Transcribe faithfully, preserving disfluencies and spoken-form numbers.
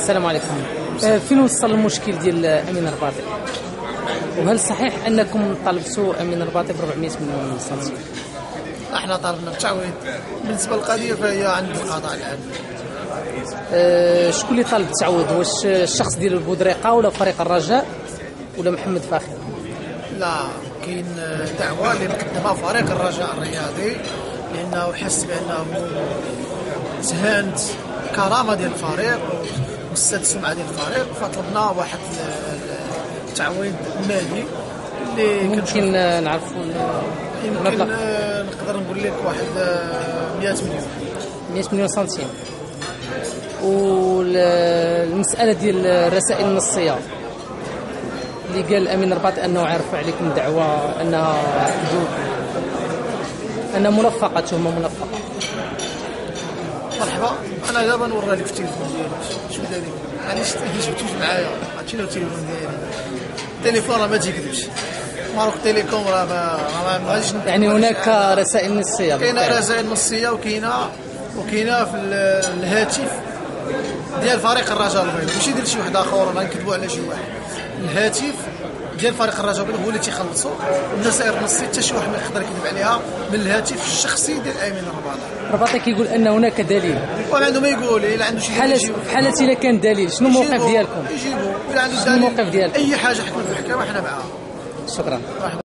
السلام عليكم. آه، فين وصل المشكل ديال امين الرباطي؟ وهل صحيح انكم طالبتوا امين الرباطي ب أربعمائة مليون سنتيم؟ احنا طالبنا بالتعويض. بالنسبه للقضيه فهي عند القضاء العام. آه، شكون اللي طالب التعويض؟ واش الشخص ديال بودريقه ولا فريق الرجاء ولا محمد فاخر؟ لا، كاين دعوه اللي قدمها فريق الرجاء الرياضي لانه حس بانه تهانت الكرامه ديال الفريق ومست السمعه ديال الفريق، فطلبنا واحد التعويض مالي اللي ممكن نعرفوا يمكن نقدر نقول لك واحد مئة مليون مئة مليون سنتيم. والمساله ديال الرسائل النصيه اللي قال امين الرباطي انه عرف عليكم دعوه انها حدود انها منفقه، تهمه منفقه. مرحبا، انا دابا نوري لك في التليفون ديالي. شوف داري علاش ما جبتوش معايا؟ عرفتي لو التليفون ديالي التليفون راه ما تيكذبش. ماروك تيليكوم راه ما غاديش. يعني هناك رسائل نصيه؟ كاينه رسائل نصيه وكاينه وكاينه في الهاتف ديال فريق الرجاء البيضاء، ماشي ديال شي واحد اخر ولا نكذبوا على شي واحد. الهاتف ديال فريق الرجاء البيضاء هو اللي تيخلصوا الرسائل النصيه، حتى شي واحد ما يقدر يكذب عليها من الهاتف الشخصي ديال امين الرباطي. الرباطي كيقول ان هناك دليل، وما عنده ما يقول. الا عنده شي حالة في حالة الا كان دليل شنو الموقف ديالكم؟ يجيبوا. الا عنده شنو الموقف ديالكم؟ اي حاجه حكموا في المحكمه حنا معاها. شكرا.